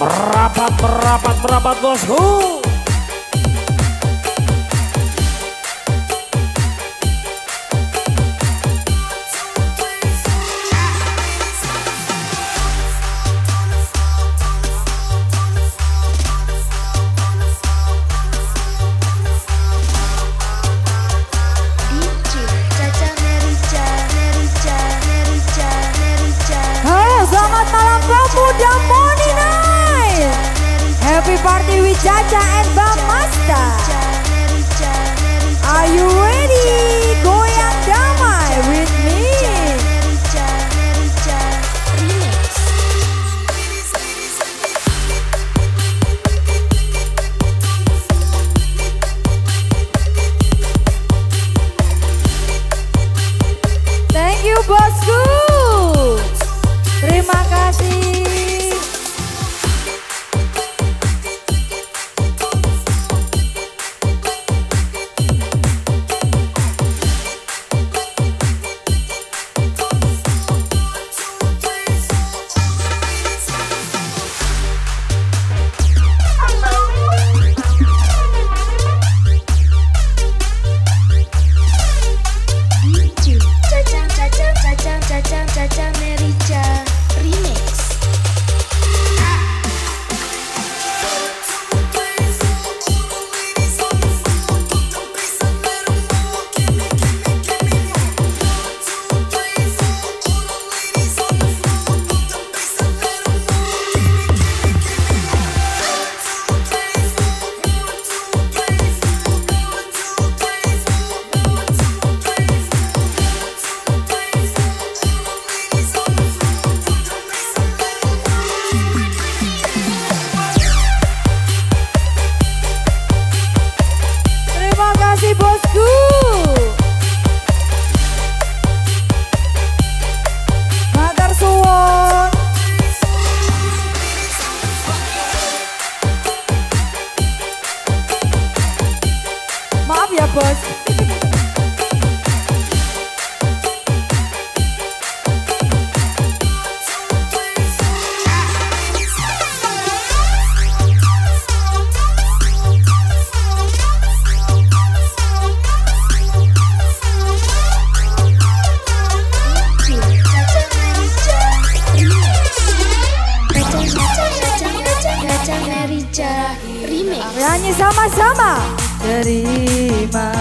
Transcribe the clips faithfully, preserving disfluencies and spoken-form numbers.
Merapat, merapat, merapat bosku. Happy party with Caca and Bang Masta. Are you ready? Goyang damai with me. Thank you bosku. Terima kasih. Maaf ya bos. Nyanyi sama-sama. Terima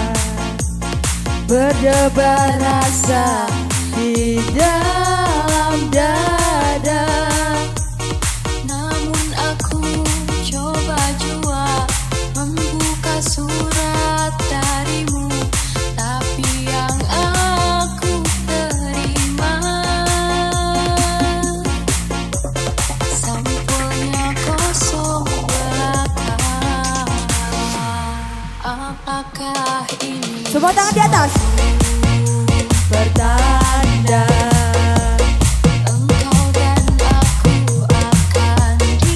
berdebar rasa di dalam dada. Namun aku coba jua membuka surat darimu, tapi yang aku terima sampulnya kosong belaka. Apakah ini semua tangan di atas? Bertanda engkau dan aku akan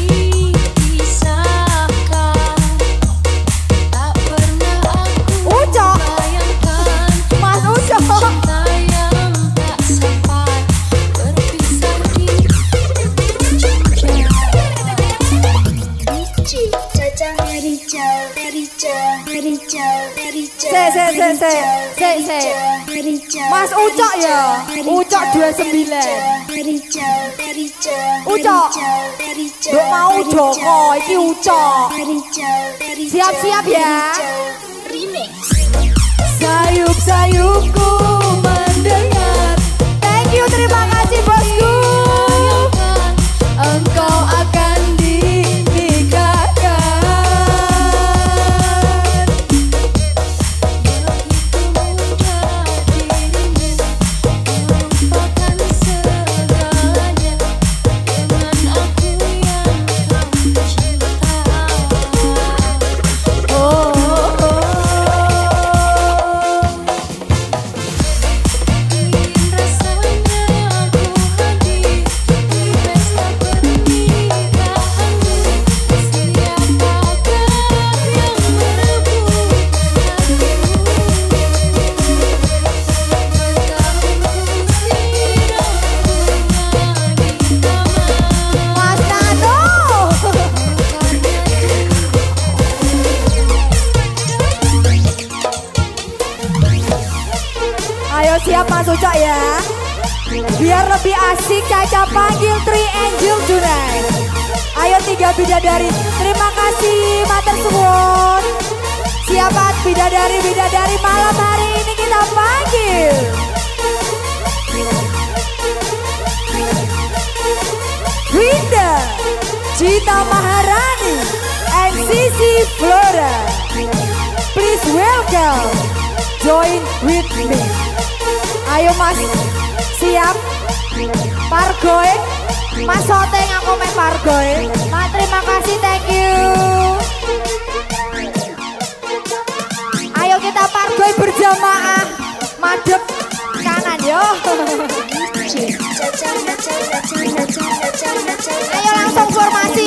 dipisahkan. Tak pernah aku Ucok, bayangkan Mas Ucok. cinta yang tak sampai berpisah di Caca Merica, Merica, Merica, Merica. Se se se se se se. Mas Ucok ya. Ucok dua puluh sembilan. Ucok. Duk mau Joko iki Ucok. Siap-siap ya. Sayup-sayupku mendengar. Thank you, terima kasih bosku. Engkau akan dinikahkan. Rasanya Ucok ya. Biar lebih asik Caca panggil Three Angel tonight. Ayo tiga bidadari. Terima kasih matur suwun. Siapa bidadari-bidadari malam hari ini kita panggil. Winda, Cita Maharani, and Sisi Flora. Please welcome, join with me. Ayo mas, siap? Pargoy, mas Hoteng aku main Pargoy. Mas terima kasih, thank you. Ayo kita Pargoy berjamaah, madep kanan yo. Ayo langsung formasi.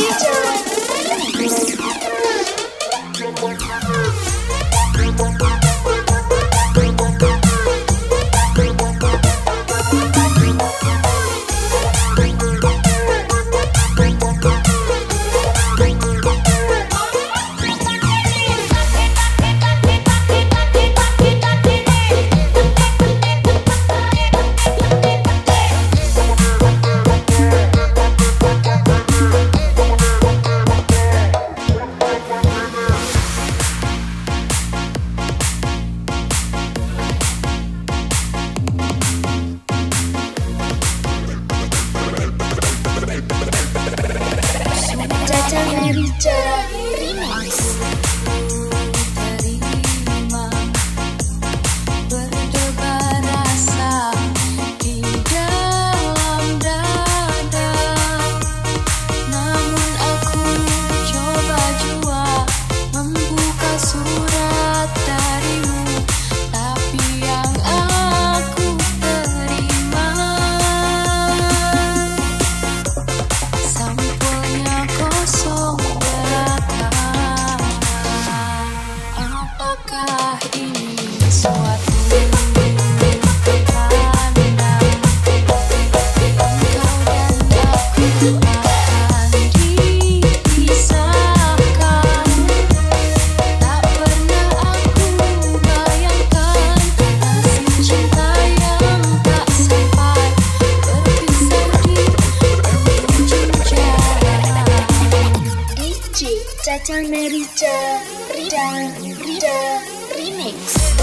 Caca Merica Rida Rida Remix.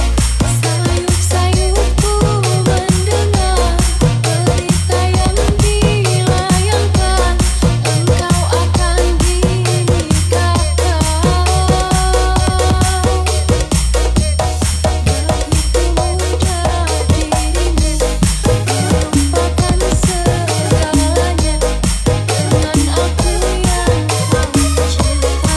Sayup-sayupku mendengar berita yang dilayangkan, engkau akan dinikahkan. Begitu mudah dirimu melupakan segalanya dengan aku yang kamu cinta.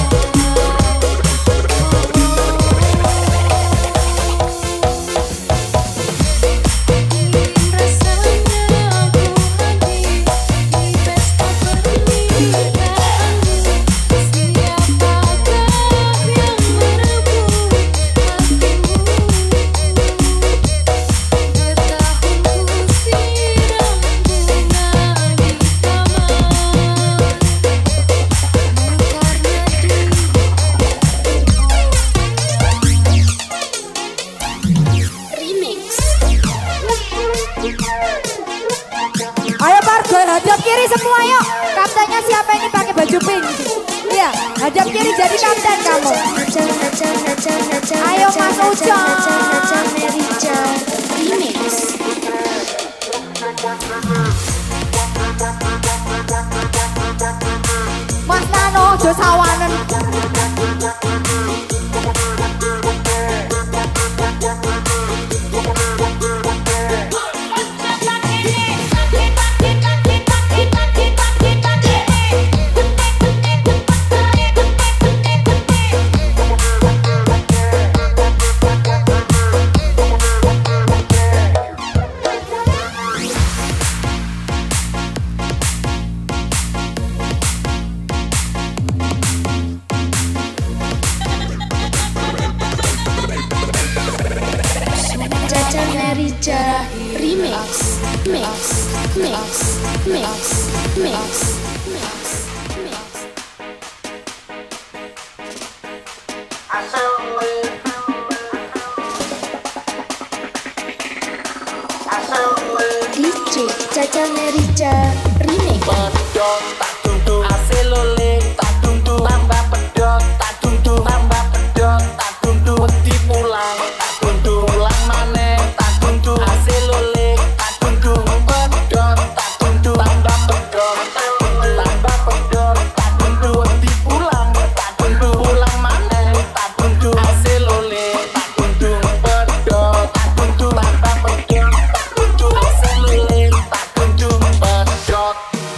Ayo Pargoy, hadap kiri semua yuk. Kaptennya siapa ini pakai baju pink? Iya, hadap kiri jadi kapten kamu. Ayo Mas Ucok. Mas Nano, jo sawanen. Merica Remix. Mix, mix, mix, mix, mix, mix. Remix. Pedot tak tungtu hasil lole tak tungtu tambah pedot tak tungtu tambah pedot tak tungtu wedi pulang tak tungtu pulang maneh tak tungtu hasil lole tak tungtu pedot tak tungtu tambah pedot tak tungtu tambah pedot tak tungtu wedi pulang tak tungtu pulang maneh tak tungtu hasil lole tak tungtu pedot tak tungtu tambah pedot tak tungtu hasil lole tak tungtu pedot.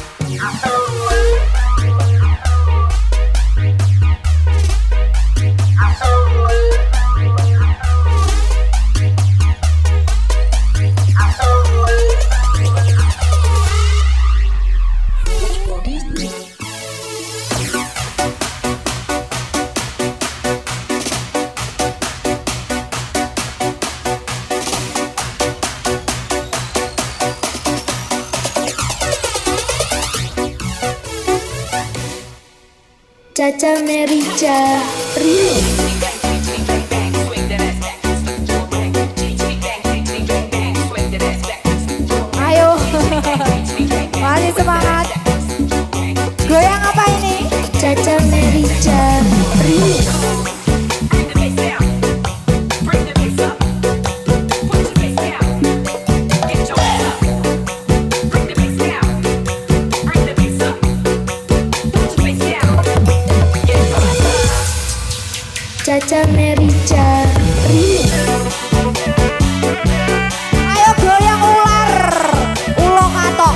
Caca Merica Remix. Ayo, masih semangat. Goyang apa ini? Caca Merica Remix. Caca Merica Remix. Ayo goyang ular, ulo katok.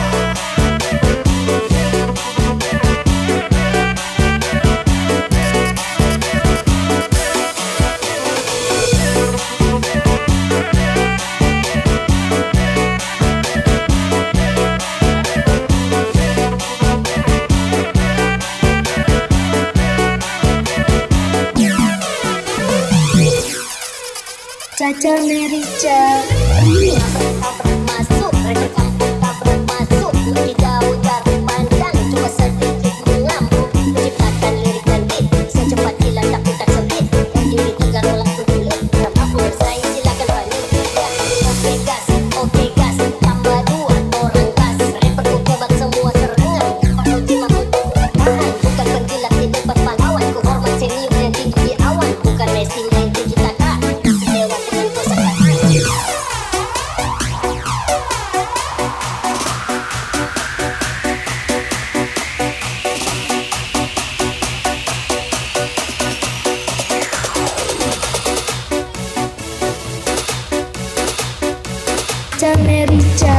Caca Merica Remix. Masuk mereka kampung tabrak masuk tidak ujar pandang cuma sedikit mengamuk menciptakan lirik dan beat secepat kilat tapi tak sempit diri tegar langsung kulit berapa bersaing silakan balik oke gas oke gas tambah dua orang gas rapper ku kebak semua serangan pakai jimat untuk bertahan bukan penjilat di depan pahlawan ku hormat senior yang tinggi di awan bukan Messi main tiki taka lewat dengan kosakata. Caca Merica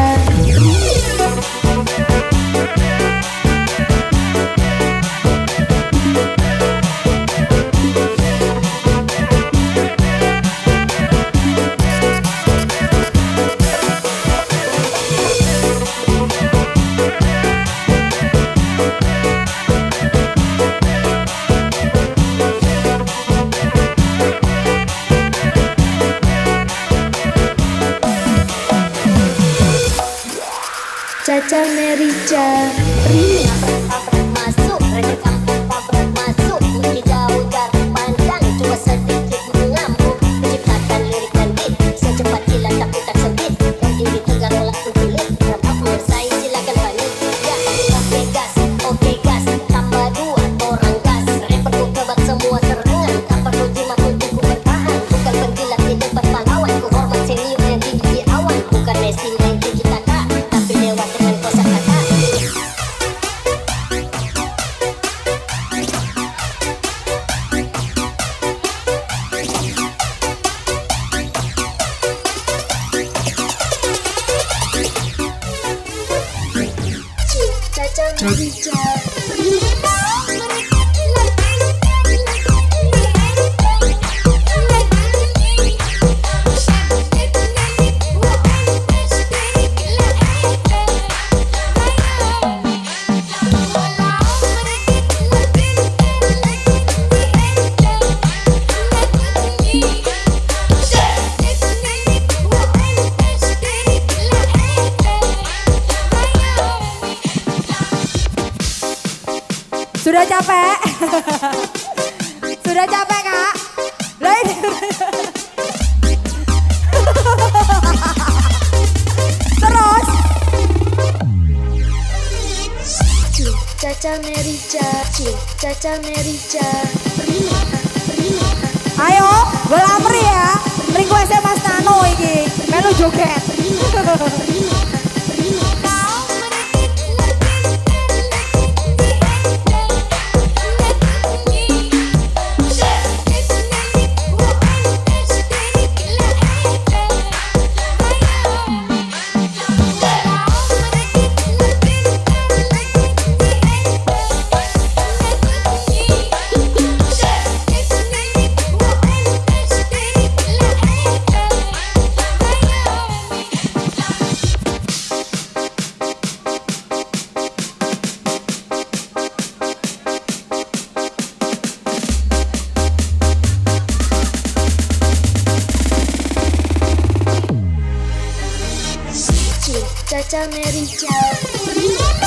Caca Merica Remix. Masuk mereka kampung tabrak masuk tidak ujar pandang cuma sedikit mengamuk menciptakan lirik dan beat secepat kilat tapi tak sempit diri tegar langsung kulit berapa bersaing silakan balik ya oke gas oke gas tambah dua orang gas rapper ku kebak semua serangan tanpa ku jimat untuk ku bertahan bukan penjilat di depan pahlawan ku hormat senior yang tinggi di awan bukan Messi main tiki taka tapi lewat dengan kosakata. Caca Merica Sudah capek? Sudah capek kak? Lah ini. Terus Caca Merica, Ci, Caca Merica, Remix, Remix. Ayo, belamri ya. Requestnya Mas Nano iki, melu joget. Caca Merica, Remix.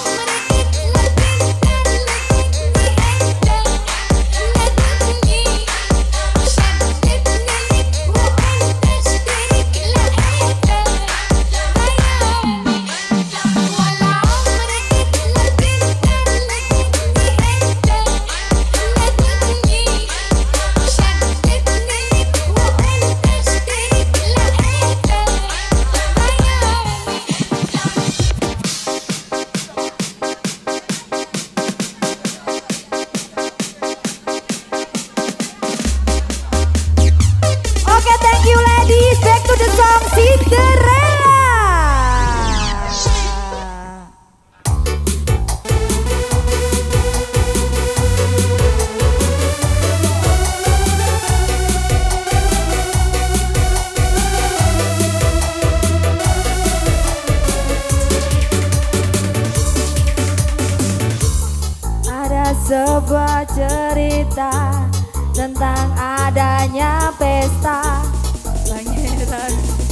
Sebuah cerita tentang adanya pesta pangeran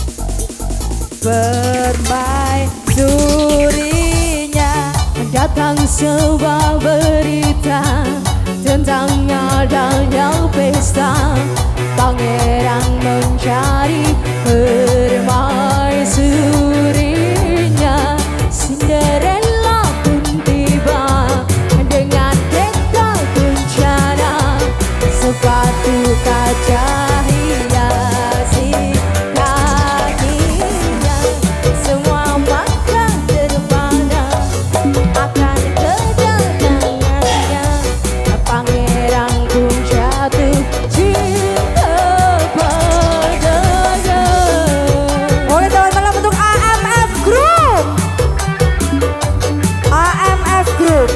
permaisurinya. Datang sebuah berita tentang adanya pesta pangeran mencari permaisurinya. Cinderella pun tiba dengan sepatu kaca hiasi kakinya, semua mata terpana akan kedatangannya. Pangeran pun jatuh cinta padanya. Oleh teman-teman untuk A M F Group, A M F Group.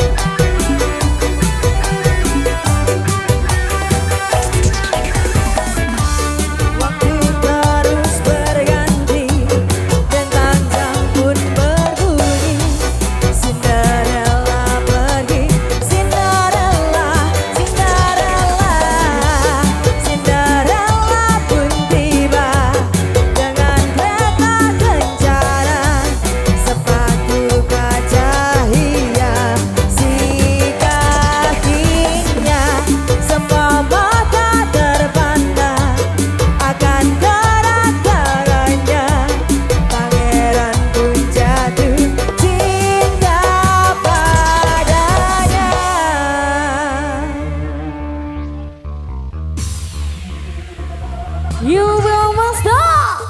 You will not stop.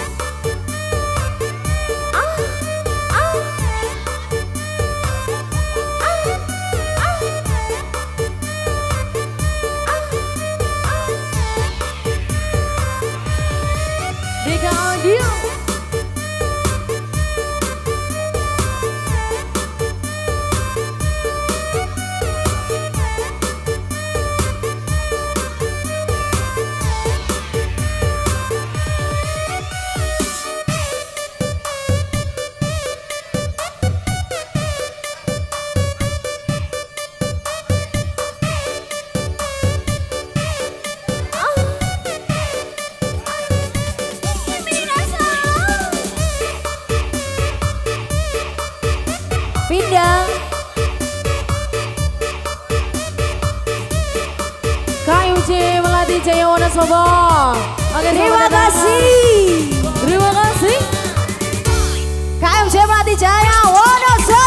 Ah, ah, ah, ah, ah. Dika Audio. Pindah. K U C Melati Jaya Wonosobo. Oke, terima kasih. Terima kasih. K U C Melati Jaya Wonosobo.